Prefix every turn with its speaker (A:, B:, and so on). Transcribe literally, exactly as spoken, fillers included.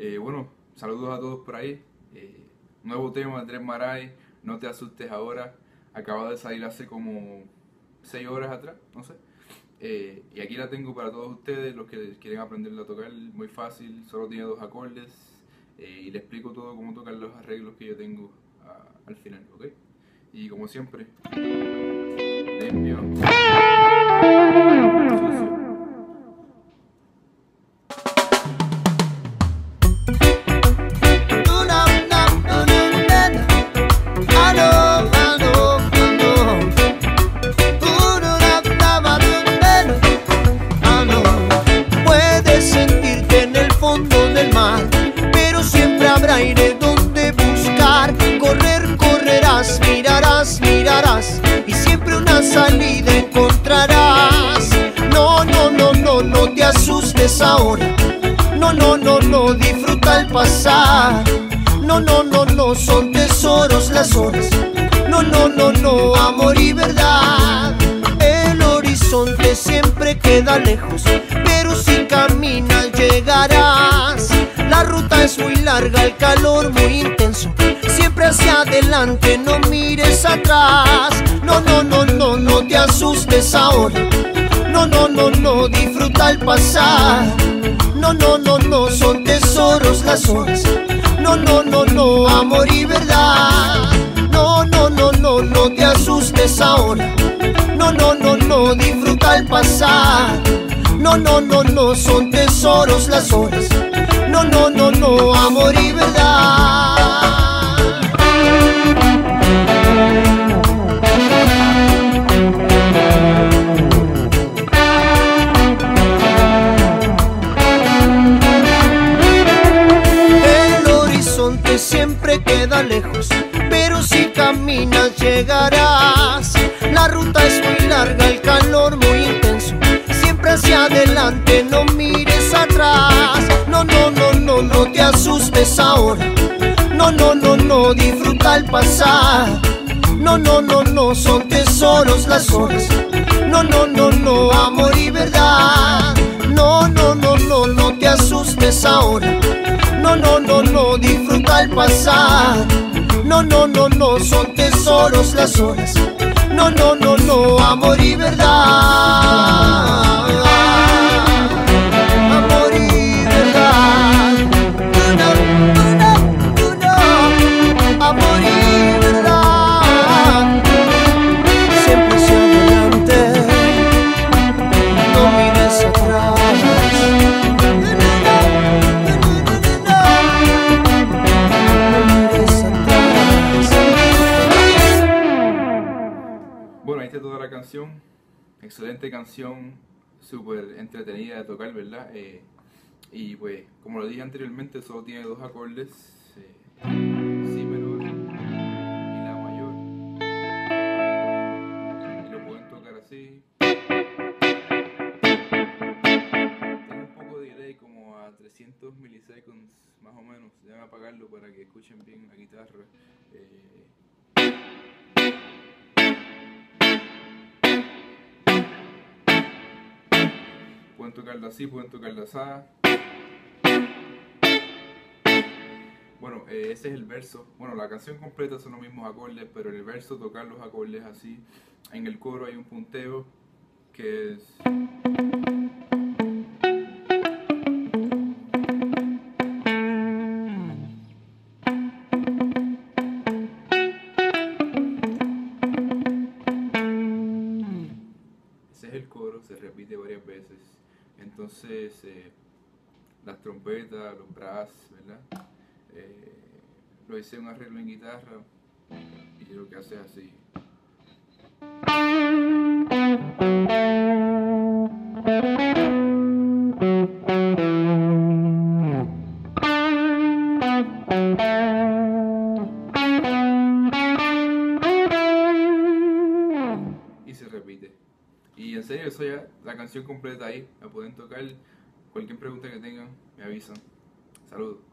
A: Eh, bueno, saludos a todos por ahí. Eh, nuevo tema de Andrés Maray, No te asustes ahora. Acaba de salir hace como seis horas atrás, no sé. Eh, y aquí la tengo para todos ustedes, los que quieren aprenderla a tocar. Muy fácil, solo tiene dos acordes. Eh, y les explico todo cómo tocar los arreglos que yo tengo a, al final, ¿ok? Y como siempre, limpio, sucio.
B: Pero siempre habrá aire donde buscar. Correr, correrás, mirarás, mirarás, y siempre una salida encontrarás. No, no, no, no, no te asustes ahora. No, no, no, no, disfruta el pasar. No, no, no, no, son tesoros las horas. No, no, no, no, amor y verdad. El horizonte siempre queda lejos, pero si caminas llegarás. La ruta es muy larga, el calor muy intenso. Siempre hacia adelante, no mires atrás. No, no, no, no, no te asustes ahora. No, no, no, no, disfruta el pasar. No, no, no, no, son tesoros las horas. No, no, no, no, amor y verdad. No, no, no, no, no te asustes ahora. No, no, no, no, disfruta el pasar. No, no, no, no, son tesoros las horas. No, no, no, no, amor y verdad. El horizonte siempre queda lejos, pero si caminas llegarás. La ruta es muy larga, el calor muy intenso. Siempre hacia adelante, no mires atrás. No, no, no, no, no te asustes ahora. No, no, no, no, disfruta el pasar. No, no, no, no, son tesoros las horas. No, no, no, no, amor y verdad. No, no, no, no, no te asustes ahora. No, no, no, no, disfruta el pasar. No, no, no, no, son tesoros las horas. No, no, no, no, amor y verdad. Amor y verdad. Uno, uno, uno. Amor y verdad. Siempre hacia adelante, no mires atrás.
A: Bueno, ahí está toda la canción. Excelente canción, súper entretenida de tocar, ¿verdad? Eh, y pues, como lo dije anteriormente, solo tiene dos acordes, eh, Si menor y La mayor. Y lo pueden tocar así. Tiene un poco de delay, como a trescientos milisegundos, más o menos. Deben apagarlo para que escuchen bien la guitarra. Eh, Pueden tocarlo así, pueden tocarlo así. Bueno, eh, ese es el verso. Bueno, la canción completa son los mismos acordes, pero en el verso tocar los acordes así. En el coro hay un punteo que es... Ese es el coro, se repite varias veces. Entonces, eh, las trompetas, los brass, ¿verdad? Eh, lo hice un arreglo en guitarra y lo que hace es así. Y se repite. Y en serio, eso ya, la canción completa ahí, la pueden tocar. Cualquier pregunta que tengan, me avisan. Saludos.